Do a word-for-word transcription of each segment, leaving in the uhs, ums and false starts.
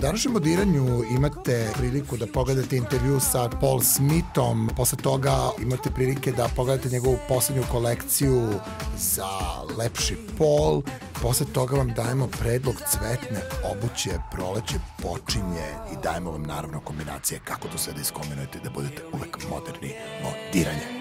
današnjem modiranju imate priliku da pogledate intervju sa Paul Smithom, posle toga imate prilike da pogledate njegovu poslednju kolekciju za lepši pol, posle toga vam dajemo predlog cvetne obuće, proleće počinje i dajemo vam naravno kombinacije kako to sve da iskombinujete da budete uvek moderni. Modiranje.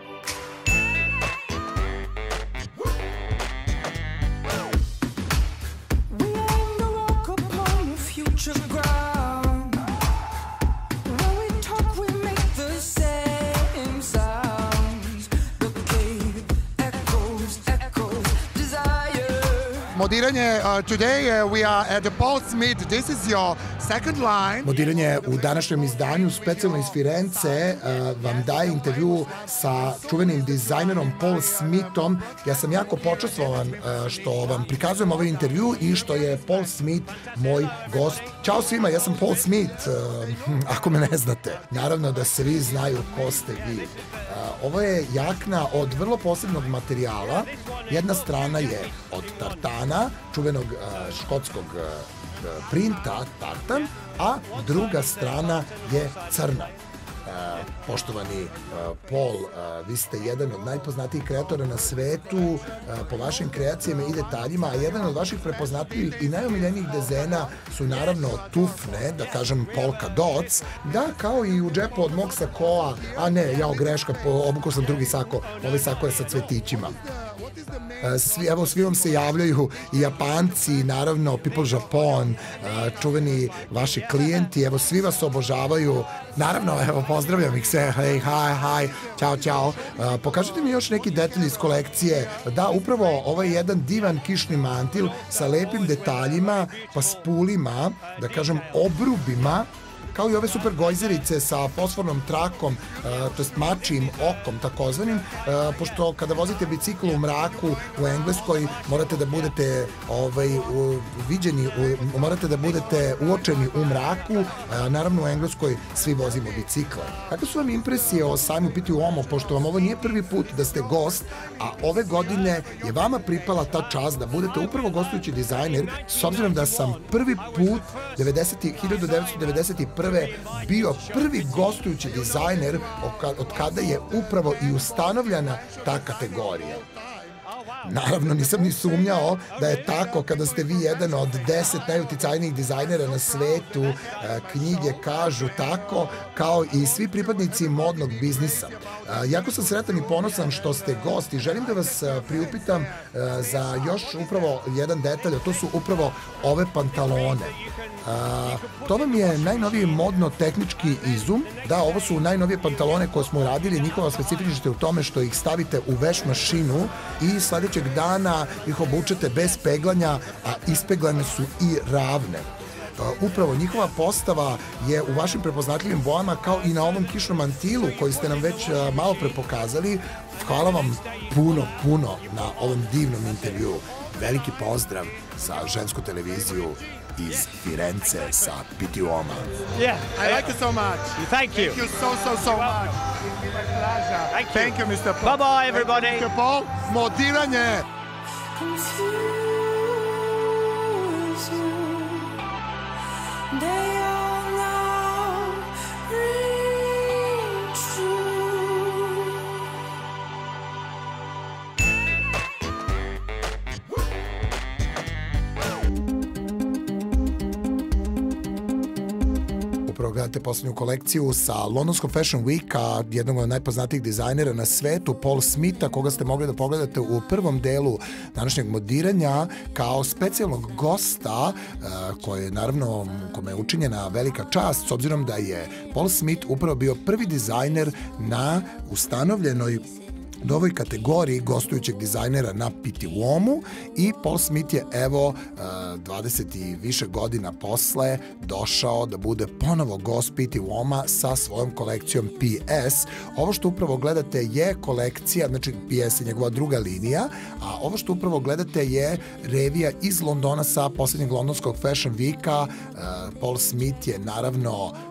Modiranje, uh, today uh, we are at the Paul Smith. This is your second line. Modiranje u današnjem izdanju, specijalno iz Firence, uh, vam daje intervju sa čuvenim dizajnerom Paul Smithom. Ja sam jako počastvovan uh, što vam prikazujem ovaj intervju i što je Paul Smith moj gost. Ćao svima, ja sam Paul Smith, uh, ako me ne znate. Naravno da svi znaju ko ste vi. Uh, ovo je jakna od vrlo posebnog materijala. Jedna strana je od tartana, čuvenog uh, škotskog uh, printa, tartan, a druga strana je crna. Uh, poštovani uh, Paul, uh, vi ste jedan od najpoznatijih kreatora na svetu uh, po vašim kreacijama i detaljima, a jedan od vaših prepoznatljivih i najomiljenijih dezena su naravno tufne, da kažem polka dots, da kao i u džepu od mog sakoa, a ne, jao greška, obukao sam drugi sako, ovaj sako je sa cvetićima. Svi, evo, svi vam se javljaju i Japanci, naravno People Japan, čuveni vaši klijenti, evo, svi vas obožavaju. Naravno, evo, pozdravljam ih sve, hej, haj, haj, čao, čao. Pokažite mi još neki detalj iz kolekcije. Da, upravo ovaj jedan divan kišni mantil sa lepim detaljima, pa spulima, da kažem, obrubima, kao i ove super gojzerice sa fosfornom trakom, uh, to jest mačijim okom takozvanim, uh, pošto kada vozite bicikl u mraku u Engleskoj morate da budete ovaj, u, viđeni, u, morate da budete uočeni u mraku, uh, naravno u Engleskoj svi vozimo bicikle. Kako su vam impresije o sajmu Pitti Uomo, pošto vam ovo nije prvi put da ste gost, a ove godine je vama pripala ta čast da budete upravo gostujući dizajner, s obzirom da sam prvi put hiljadu devetsto devedeset prve bio prvi gostujući dizajner od kada je upravo i ustanovljena ta kategorija. Naravno, nisam ni sumnjao da je tako kada ste vi jedan od deset najuticajnijih dizajnera na svetu, knjige kažu tako, kao i svi pripadnici modnog biznisa. Jako sam sretan i ponosan što ste gost i želim da vas priupitam za još upravo jedan detalj, a to su upravo ove pantalone. Uh, to vam je najnoviji modno-tehnički izum. Da, ovo su najnovije pantalone koje smo uradili. Njihova specifičnost je u tome što ih stavite u veš mašinu i sledećeg dana ih obučete bez peglanja, a ispeglane su i ravne. Uh, upravo njihova postava je u vašim prepoznatljivim bojama, kao i na ovom kišnom mantilu koji ste nam već uh, malo pre pokazali. Hvala vam puno, puno na ovom divnom intervju. Veliki pozdrav za žensku televiziju iz Firence sa Pitti Uoma. Yeah, I like it so much. Thank you. Thank you so, so, so much. It's my pleasure. Thank you. Thank you, mister Paul. Bye-bye, everybody. mister Paul, modiranje. Gledate poslednju kolekciju sa Londonskog Fashion Weeka, jednog od najpoznatijih dizajnera na svetu, Paul Smitha, koga ste mogli da pogledate u prvom delu današnjeg modiranja kao specijalnog gosta, koje je naravno, kome je učinjena velika čast, s obzirom da je Paul Smith upravo bio prvi dizajner na ustanovljenoj u ovoj kategoriji gostujućeg dizajnera na Pitti Uomu i Paul Smith je evo dvadeset i više godina posle došao da bude ponovo gost Pitti Uoma sa svojom kolekcijom P S. Ovo što upravo gledate je kolekcija, znači P S je njegova druga linija, a ovo što upravo gledate je revija iz Londona sa poslednjeg londonskog Fashion Weeka. Paul Smith je naravno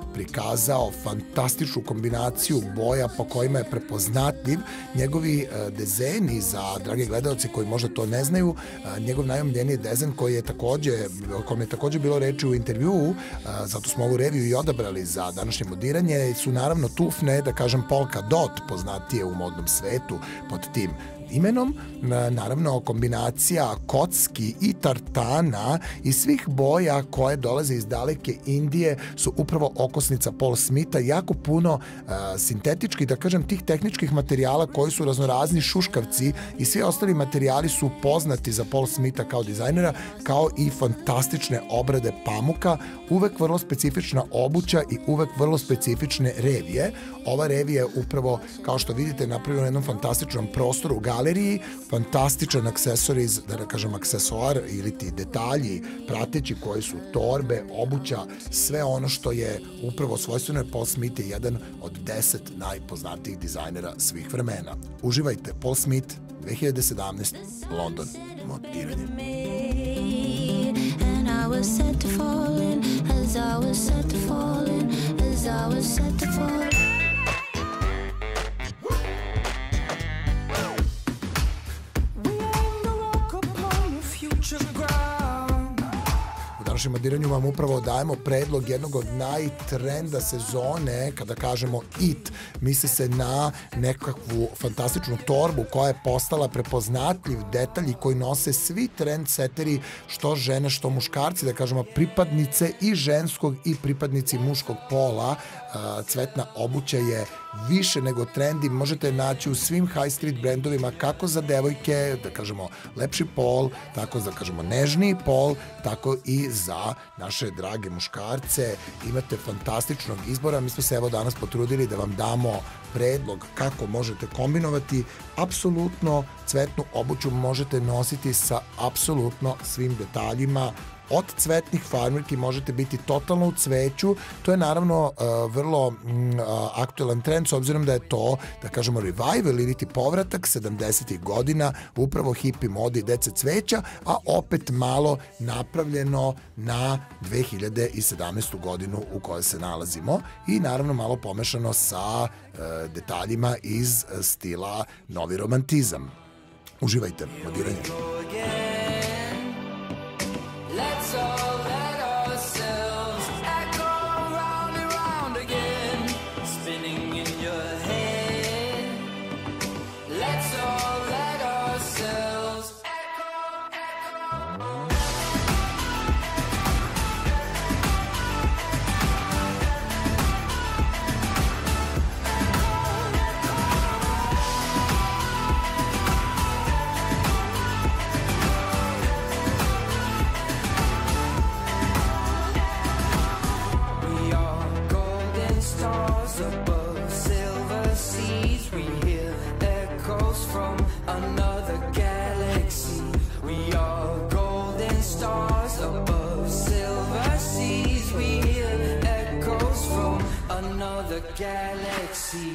prikazao fantastičnu kombinaciju boja po kojima je prepoznatljiv. Njegovi dezeni, za drage gledalci koji možda to ne znaju, njegov najomljeniji dezen koji je takođe, o kom je takođe bilo reči u intervjuu, zato smo ovu reviju i odabrali za današnje modiranje, su naravno tufne, da kažem polka dot, poznatije u modnom svetu pod tim imenom. Naravno, kombinacija kocki i tartana i svih boja koje dolaze iz daleke Indije su upravo okosnica Paul Smitha. Jako puno uh, sintetičkih, da kažem, tih tehničkih materijala koji su raznorazni šuškavci i svi ostali materijali su poznati za Paul Smitha kao dizajnera, kao i fantastične obrade pamuka, uvek vrlo specifična obuća i uvek vrlo specifične revije. Ova revija je upravo, kao što vidite, napravljena na jednom fantastičnom prostoru u galeriji, fantastičan aksesoriz, da kažem aksesoar ili ti detalji prateći koji su torbe, obuća, sve ono što je upravo svojstveno je Paul Smith je jedan od deset najpoznatijih dizajnera svih vremena. Uživajte, Paul Smith, dve hiljade sedamnaeste. London, modiranje. I was set to fall in, as I was set to fall in, as I was set to fall in. U današnjem modiranju vam upravo dajemo predlog jednog od najtrenda sezone. Kada kažemo it, misli se na nekakvu fantastičnu torbu koja je postala prepoznatljiv detalj koji nose svi trendseteri, što žene, što muškarci, da kažemo pripadnice i ženskog i pripadnici muškog pola. Cvetna obuća je više nego trendi, možete naći u svim high street brendovima, kako za devojke, da kažemo lepši pol, tako da kažemo nežniji pol, tako i za naše drage muškarce. Imate fantastičnog izbora. Mi smo se evo danas potrudili da vam damo predlog kako možete kombinovati. Apsolutno cvetnu obuću možete nositi sa apsolutno svim detaljima. Od cvetnih farmerki možete biti totalno u cveću. To je naravno uh, vrlo uh, aktuelan trend, s obzirom da je to, da kažemo, revival ili ti povratak sedamdesetih godina, upravo hippie modi dece cveća, a opet malo napravljeno na dve hiljade sedamnaestu godinu u kojoj se nalazimo i naravno malo pomešano sa uh, detaljima iz stila novi romantizam. Uživajte, modiranje. Let's all let ourselves echo round and round again, spinning in your head. Let's all let ourselves echo, echo. Stars above silver seas, we hear echoes from another galaxy. We are golden stars above silver seas, we hear echoes from another galaxy.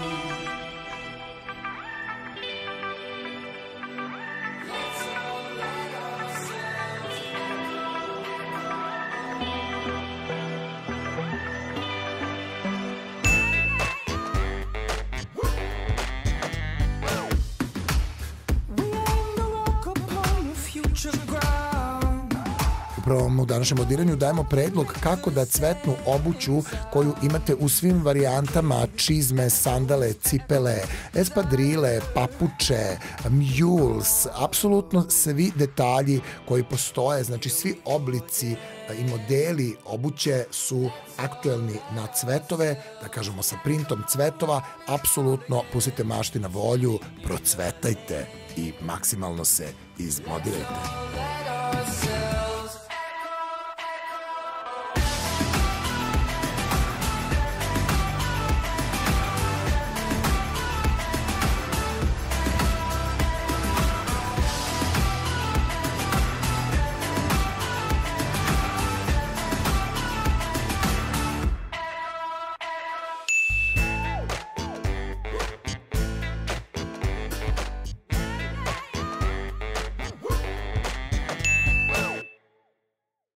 Upravo u današnjem modiranju dajemo predlog kako da cvetnu obuću koju imate u svim varijantama, čizme, sandale, cipele, espadrile, papuče, mules, apsolutno svi detalji koji postoje, znači svi oblici i modeli obuće su aktuelni na cvetove, da kažemo sa printom cvetova. Apsolutno pustite mašti na volju, procvetajte i maksimalno se izmodirajte.